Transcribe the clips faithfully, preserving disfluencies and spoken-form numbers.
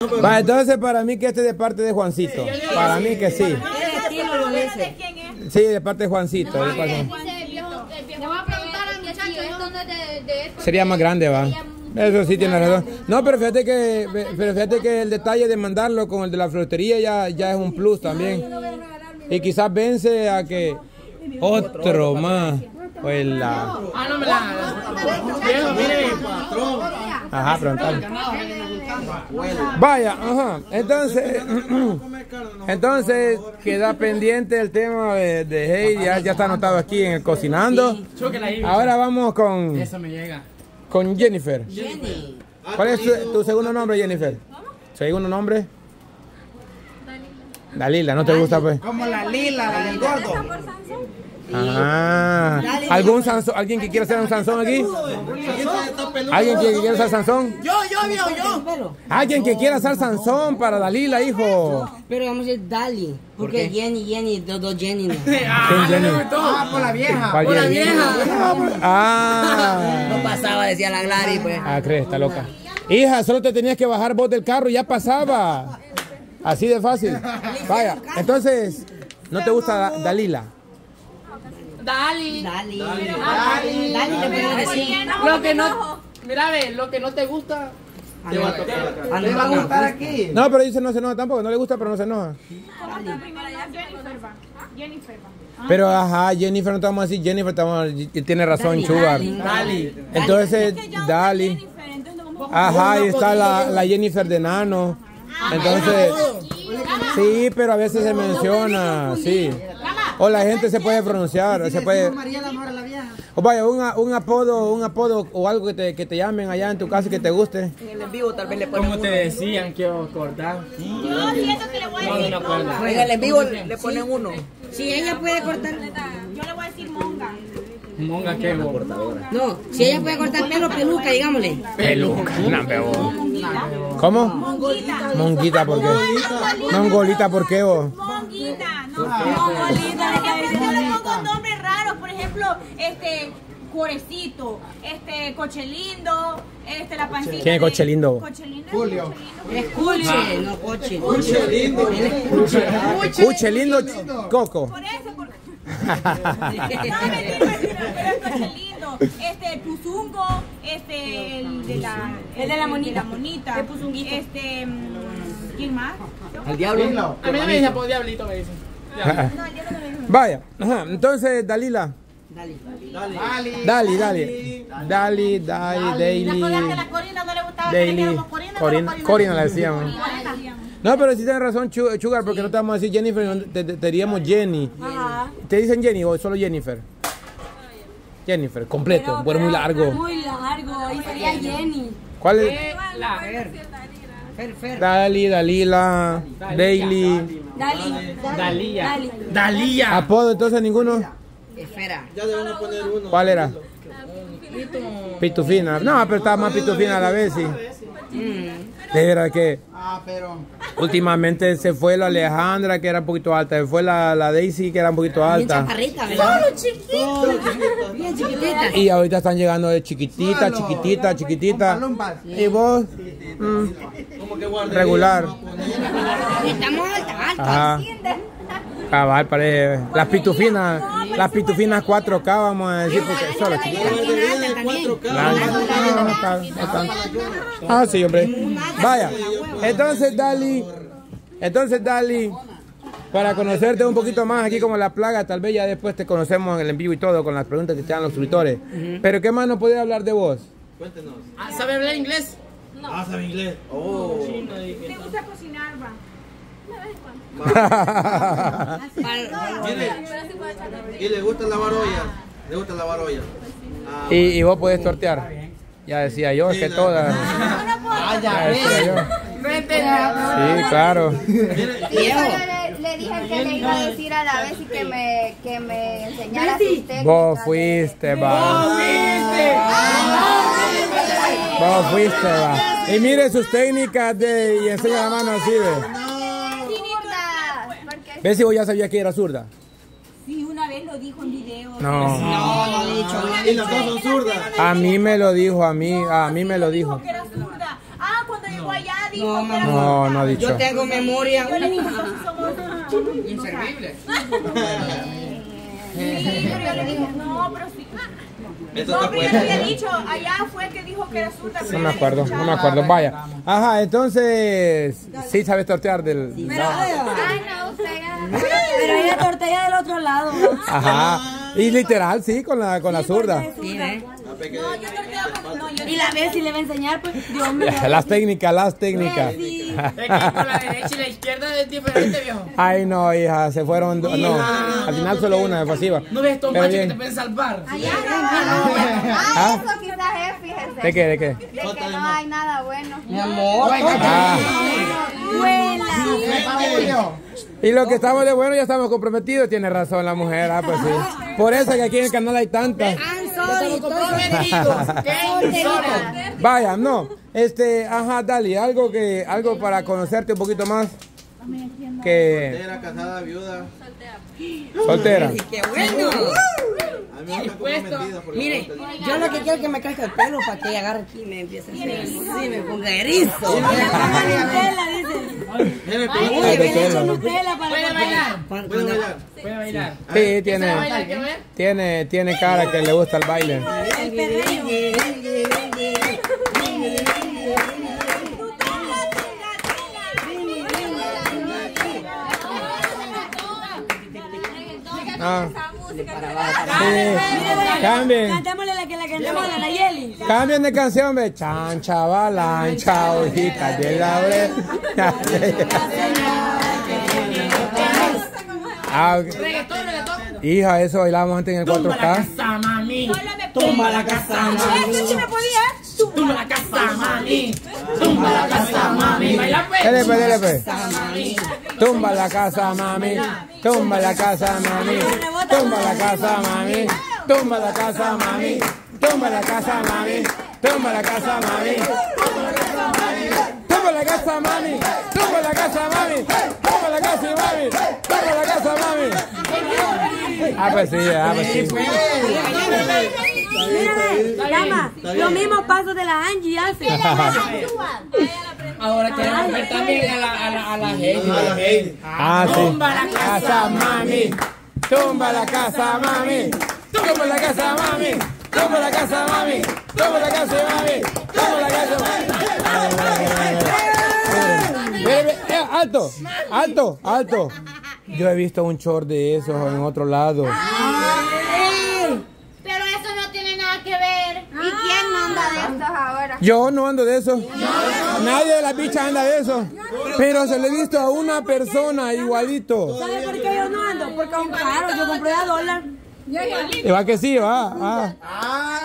Va, entonces para mí que este es de parte de Juancito. Para mí que sí. Sí, de parte de Juancito. De parte. Sería más grande, va. Eso sí tiene razón. No, pero fíjate que, pero fíjate que el detalle de mandarlo con el de la frutería ya, ya es un plus también. Y quizás vence a que otro más. Pues la... Ah, no me la... Ajá, preguntar. Vaya, ajá. Entonces, entonces queda pendiente el tema de, de Heidi. Ya, ya está anotado aquí en el cocinando. Ahora vamos con... Eso me llega. Con Jennifer. Jenny. ¿Cuál es tu, tu segundo nombre, Jennifer? ¿Segundo nombre? Dalila, ¿no te gusta pues? Como la Lila, la del gordo. Ah, ¿algún Sansón, alguien que quiera ser un Sansón aquí? ¿Alguien que quiera ser Sansón? Yo, yo, yo, yo. ¿Alguien que quiera ser Sansón para Dalila, hijo? Pero vamos a decir Dali. Porque Jenny, Jenny, dos dos Jenny. Ah, Jenny. Ah, por la vieja. Por la vieja. Ah. No pasaba, decía la Gladys, pues. Ah, crees, está loca. Hija, solo te tenías que bajar vos del carro y ya pasaba. Así de fácil. Vaya, entonces, ¿no te gusta Dalila? Dali. Dali. Dali. Dali. Dali le pueden decir. Lo que no, mira, ve, lo que no te gusta, te va a tocar. ¿A mí me va a gustar aquí? No, pero dice no se enoja tampoco, no le gusta, pero no se enoja. Jennifer. Pero ajá, Jennifer no te vamos a decir Jennifer, te vamos a decir, tiene razón, Sugar. Dali. Entonces, Dali. Ajá, ahí está la, la Jennifer de Nano. Entonces, sí, pero a veces se menciona, sí. O la gente se puede pronunciar, se puede... O vaya, un, un apodo, un apodo o algo que te, que te llamen allá en tu casa que te guste. En el en vivo tal vez le ponen Como te decían, quiero acordar. Yo siento que le voy a decir monga. En el en vivo le ponen uno. Si ella puede cortar... Yo le voy a decir monga. Monga, ¿qué? No, si ella puede cortar pelo, peluca, digámosle. Peluca, no, pero... ¿Cómo? Monguita. Monguita, ¿por qué? Mongolita, ¿por qué vos? Monguita, no. Mongolita. Por ejemplo, yo le pongo nombres raros. Por ejemplo, este... Curecito, este, Cochelindo, este, la pancita. ¿Quién es Cochelindo? Cochelindo. Julio. Es Cuche, no Coche. Cuche lindo. Cuchelindo Coco. Por eso, porque... No, mentira, mentira, pero es Cochelindo. Este, Puzungo, este, el de la... El de la monita. La monita. Este, ¿quién más? Al diablo. A mí no me dice por diablito, me dice. Vaya, ajá, entonces Dalila. Dale. Dali, dali. Dali, Dali, Daily. La Corina no le gustaba que le Daily. dijéramos Corina. Corina, Corina le decíamos. No, pero sí tienes razón, Sugar, porque no te vamos a decir Jennifer, te, te, te diríamos Jenny. Ajá. ¿Te dicen Jenny o solo Jennifer? Jennifer, completo, bueno, muy largo. Muy largo, ahí sería Jenny. ¿Cuál es? La Fer, Fer. Dali, Dalila, Daily. Dali. Dalía. Dalía. ¿Apodo entonces ninguno? Esfera. Ya deben poner uno. ¿Cuál era? Pitufina. No, pero estaba más pitufina a la vez, sí. De verdad que Ah, pero... últimamente se fue la Alejandra, que era un poquito alta. Se fue la, la Daisy, que era un poquito Bien alta. chaparrita, ¿verdad? Solo chiquita. Bien chiquitita. Y ahorita están llegando de chiquitita, chiquitita, chiquitita. Y vos, mm, regular. Estamos altas, altas. Ajá. Cabal, parece. Las pitufinas, las pitufinas cuatro K, vamos a decir, porque solo chiquitas. Ah, sí, hombre. Vaya. Entonces, Dali, entonces, Dali, para conocerte un poquito más aquí como la plaga, tal vez ya después te conocemos en el en vivo y todo con las preguntas que te dan los suscriptores. Pero ¿qué más nos podés hablar de vos? Cuéntenos. Ah, ¿sabe hablar inglés? Ah, sabe inglés. Oh. ¿Te gusta cocinar, va? ¿Y le gusta lavar ollas? ¿Le gusta lavar ollas? Ah, y, y vos podés tortear. Ya decía yo, es que todas. Ah, Ya decía yo. Sí, claro. Viejo. Le, le dije que le iba a decir a la vez y que me, que me enseñara sus técnicas. Vos fuiste, va. Vos fuiste, va. Y mire sus técnicas de, y enseña la mano así de. ¿Ves si vos ya sabías que era zurda? Sí, una vez lo dijo en video. No. No, no he dicho. y las dos son zurdas. A mí me lo dijo, a mí, a mí me lo dijo. Que era zurda. Ah, cuando llegó allá dijo No, que era No, no ha dicho. Yo tengo memoria. Yo le dije, nosotros somos Inservible. Sí, pero yo le dije, no, pero sí. Esto No, está pero yo le había puesto. dicho, allá fue que dijo que era zurda. No me acuerdo, no me acuerdo. Vaya. Ajá, entonces. Sí sabes tortear del. Ay, no, usted ya. Pero ella tortilla del otro lado. ¿no? Ajá. Y literal, sí, con la, con la zurda. Sí, ¿eh? No, yo torteaba con... No, yo Y la vez si le va a enseñar, pues Dios me Las técnicas, las técnicas. Es que con la derecha y la izquierda es diferente, viejo. Ay, no, hija, se fueron. do- No, al final solo una es pasiva. No ves estos Pero machos que bien. te pueden salvar. Ah, eso quizás es, fíjese. ¿De qué? ¿De qué? De que no hay nada bueno. Mi amor. Ah. vuela. Y lo que estamos de bueno ya estamos comprometidos, tiene razón la mujer, ah, pues sí. Por eso que aquí en el canal hay tantas. Estamos comprometidos. ¿Qué? Insólito. Vaya, no. Este, ajá, Dali, algo que, algo para conocerte un poquito más. Que Soltera, casada, viuda. soltera. Qué bueno. A mí me gusta comprometida porque me Mire, gusta el- yo lo que quiero es que me crezca el pelo para que ella agarre aquí y me empiece a hacer así, me ponga erizo. Nutella, dice. Mire, Uy, pero- de ven pelo. hecho Nutella para ¿Puede bailar? Cuando- ¿Puede cuando- bailar? ¿Puede bailar? Sí, ¿Puede tiene, bailar? ¿Qué ver? tiene, tiene cara que le gusta el baile. el perreo. Ah, Mira, sí. Cambien, Cantémosle la que la cantamos a la Nayeli. cambien de canción, ve. Chan, chavalán, chao, hijita de la bre. Ah, ok. Reggaetón, reggaetón. Hija, eso bailábamos antes en el cuatro Tumba la K. casa, mami. Tumba la casa, mami. Eso sí me podía. Tumba la casa, mami. Tumba la casa, mami. Baila pues. Dele, pues, dele, pues. Mami. Tumba la casa, mami. Tumba la casa, mami. Tumba la casa, mami. Tumba la casa, mami. Tumba la casa, mami. Tumba la casa, mami. Tumba la casa, mami. Tumba la casa, mami. Tumba la casa, mami. Tumba la casa, mami. Ah, pues sí, ah, pues sí. Mírame, llama. Los mismos pasos de la Angie hace. Ahora queremos ver también a la, a la, a la gente. Ah, sí. Tumba la casa, mami. Tumba la casa, mami. Tumba la casa, mami. Tumba la casa, mami. Tumba la casa, mami. Tumba la casa, mami. Ve, ve, eh, alto, alto, alto. Yo he visto un short de esos en otro lado. Pero eso no tiene nada que ver. ¿Y quién no anda de estos ahora? Yo no ando de eso. Nadie de las bichas anda de eso. Pero se lo he visto a una persona igualito. ¿Sabes por qué yo no ando? Porque es un caro, yo compré a dólar. Y va que sí, va. Ah.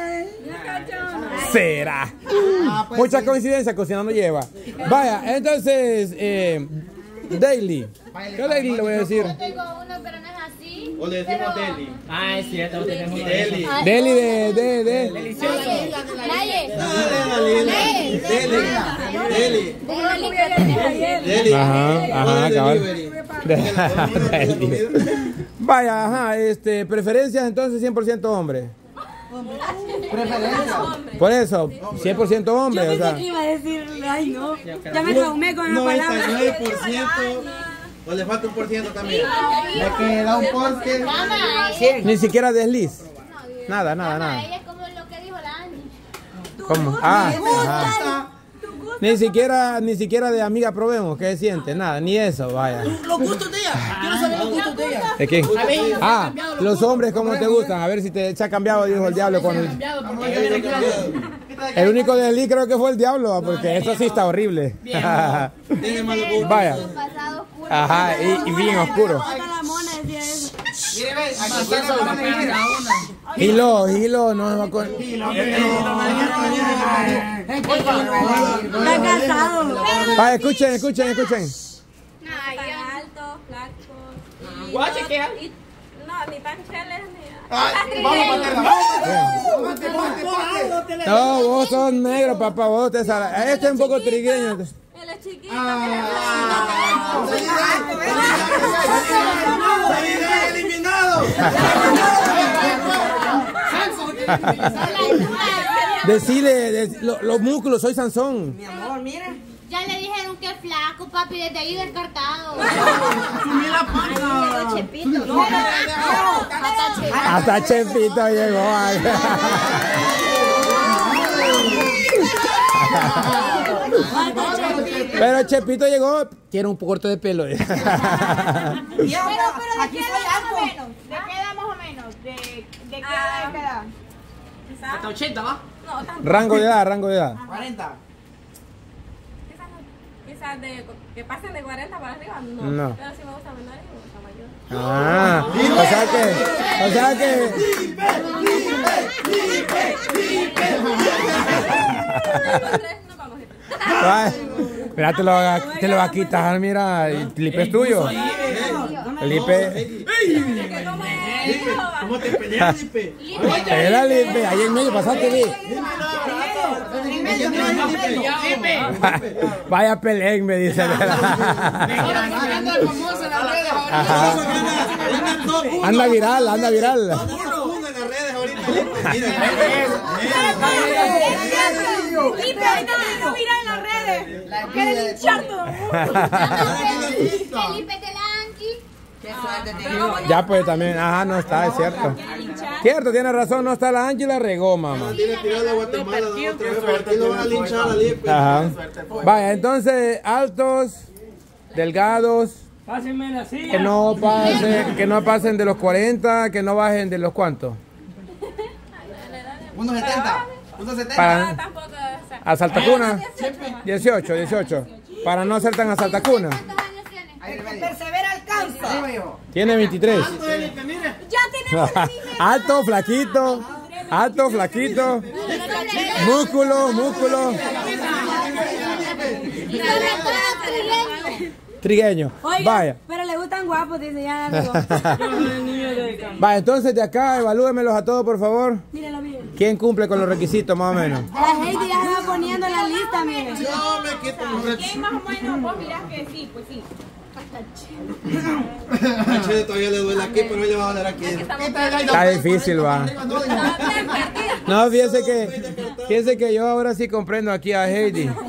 Será. Muchas coincidencias, cocinando lleva. Vaya, entonces, eh, Daily. Yo Daily le voy a decir. Yo tengo uno, pero no es así. O le decimos Deli. Ah, es cierto, tenemos una. Deli. Daily de, de, de. Naye. Deli. Deli. Deli. Deli. Ajá, ajá, O cabal. delivery. Daily. Vaya, ajá, este, preferencias entonces cien por ciento hombre. Por eso, cien por ciento Yo hombre, o pensé sea. que iba a decir, ay no, ya me traumé con esa noventa y palabra. nueve por ciento. O le falta un por ciento también. Me queda un porte. Ni siquiera desliz. Nada, nada, nada. Ella es como lo que dijo la Angie. ¿Cómo? Ah, ajá. Ni siquiera, ni siquiera de amiga probemos, ¿qué siente? Nada, ni eso, vaya. Los gustos de ella. Quiero saber los gustos de ella. ¿De qué? A ver, ¿se ha Ah, cambiado los los gustos? hombres, ¿cómo te gustan? A ver si te, se ha cambiado, dijo el diablo. Cuando, Cambiado, porque yo era claro. el único desliz creo que fue el diablo, porque eso sí está horrible. Tiene malos gustos. Vaya. Pasado oscuro. Ajá, y, y bien oscuro. Hasta la mona decía eso. Mire, ve, aquí Más tiene eso, para para medir. cada una. Hilo, hilo, no se va con... Está casado. Vaya, escuchen, escuchen, escuchen. Alto, flaco. Guache, ¿qué? No, ni tan cheles ni... Ay, vamos a meterla. Vamos. Ponte, ponte, ponte. No, vos sos negro, papá, vos te sal... Este es un poco trigueño. Él es chiquito. ¡Salida eliminado! Decile, dec- lo- los músculos, soy Sansón. Mi amor, mira. Ya le dijeron que es flaco, papi, desde ahí descartado. Sumí la panza. Chepito. No, hasta Hasta Chepito llegó. Ay. Pero Chepito llegó, tiene un corto de pelo. Pero, pero, ¿de qué edad más o menos? ¿De qué edad más o menos? ¿De, de qué edad? ¿De qué edad? Hasta ochenta, ¿va? No, tampoco. Rango de edad, rango de edad. cuarenta. Quizás, quizás de, que pasen de cuarenta para arriba, no. No. Pero sí me gusta menor y me gusta mayor. Ah, o sea que, o sea que. Ay, mira, te lo, va, te lo va a quitar, mira, el Lipe es tuyo. El Lipe. ¿Cómo te peleas, Lipe? Era Lipe, ahí en medio, pasaste bien. Vaya pelén, me dice. Anda viral, anda viral. Lipe, ahorita no mira en las redes. Quieren linchar todo el mundo. Felipe de la Angie. Qué suerte tiene. Ya pues también, ajá, no está, es cierto. Cierto, tiene razón, no está la Angie, la regó, mamá. Tiene que ir a la Guatemala otra vez, porque aquí lo van a linchar a Lipe. Ajá. Vaya, entonces, altos, delgados, Pásenme la silla. que no pasen, que no pasen de los cuarenta, que no bajen de los cuantos. uno setenta. uno setenta. Para, Tampoco, o sea, a Saltacuna, dieciocho, dieciocho. Para no ser tan a Saltacuna. ¿Cuántos años tienes? El que persevera alcanza. Tiene veintitrés. ya tenemos Alto, flaquito, alto, flaquito, músculo, músculo, trigueño. Oiga, Vaya. pero le gustan guapos, dice ya. Amigo. Vaya, entonces de acá, evalúemelos a todos, por favor. Míralo bien. ¿Quién cumple con los requisitos, más o menos? La Heidi ya se va poniendo la lista, miren. Yo me quito los ¿Qué más o menos vos mirás que sí? Pues sí. A Chede todavía le duele aquí, pero él le va a doler aquí. Está difícil, va. No, fíjense que, fíjense que yo ahora sí comprendo aquí a Heidi.